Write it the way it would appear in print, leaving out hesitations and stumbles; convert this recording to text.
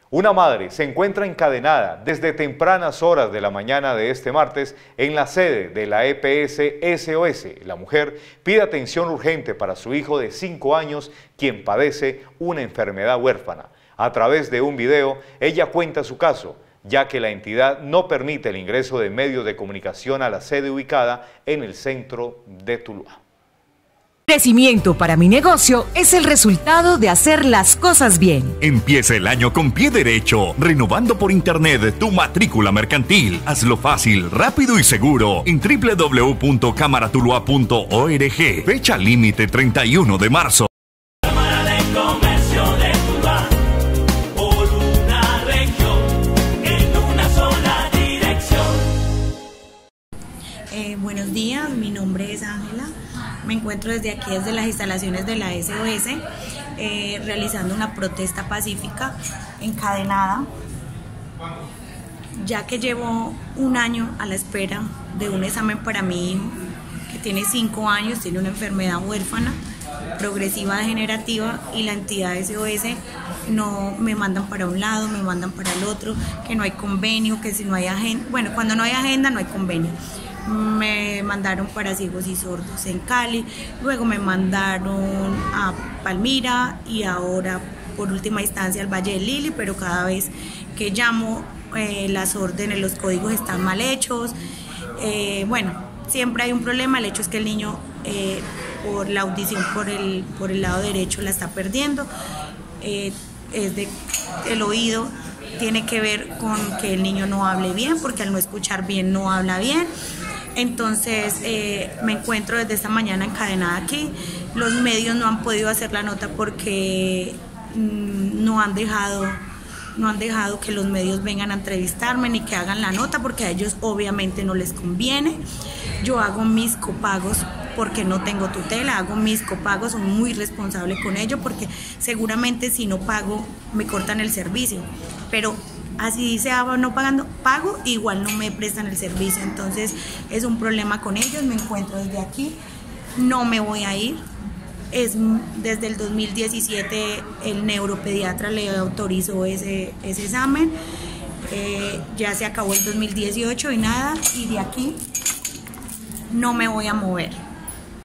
Una madre se encuentra encadenada desde tempranas horas de la mañana de este martes en la sede de la EPS SOS. La mujer pide atención urgente para su hijo de 5 años, quien padece una enfermedad huérfana. A través de un video, ella cuenta su caso, ya que la entidad no permite el ingreso de medios de comunicación a la sede ubicada en el centro de Tuluá. Crecimiento para mi negocio es el resultado de hacer las cosas bien. Empieza el año con pie derecho, renovando por internet tu matrícula mercantil. Hazlo fácil, rápido y seguro en www.cámaratuluá.org. Fecha límite 31 de marzo. Cámara de Comercio de Tuluá, por una región, en una sola dirección. Buenos días, mi nombre es Ángela. Me encuentro desde aquí, desde las instalaciones de la SOS, realizando una protesta pacífica encadenada, ya que llevo un año a la espera de un examen para mi hijo, que tiene 5 años, tiene una enfermedad huérfana, progresiva degenerativa, y la entidad SOS no me mandan para un lado, me mandan para el otro, que no hay convenio, que si no hay agenda, bueno, cuando no hay agenda no hay convenio. Me mandaron para ciegos y sordos en Cali, luego me mandaron a Palmira y ahora por última instancia al Valle del Lili, pero cada vez que llamo las órdenes, los códigos están mal hechos. Bueno, siempre hay un problema. El hecho es que el niño por la audición por el lado derecho la está perdiendo, el oído tiene que ver con que el niño no hable bien, porque al no escuchar bien no habla bien. Entonces me encuentro desde esta mañana encadenada aquí. Los medios no han podido hacer la nota porque no han dejado que los medios vengan a entrevistarme ni que hagan la nota, porque a ellos obviamente no les conviene. Yo hago mis copagos porque no tengo tutela, hago mis copagos, soy muy responsable con ello, porque seguramente si no pago me cortan el servicio, pero así sea no pagando, pago, igual no me prestan el servicio. Entonces es un problema con ellos. Me encuentro desde aquí, no me voy a ir. Desde el 2017 el neuropediatra le autorizó ese examen, ya se acabó el 2018 y nada, y de aquí no me voy a mover.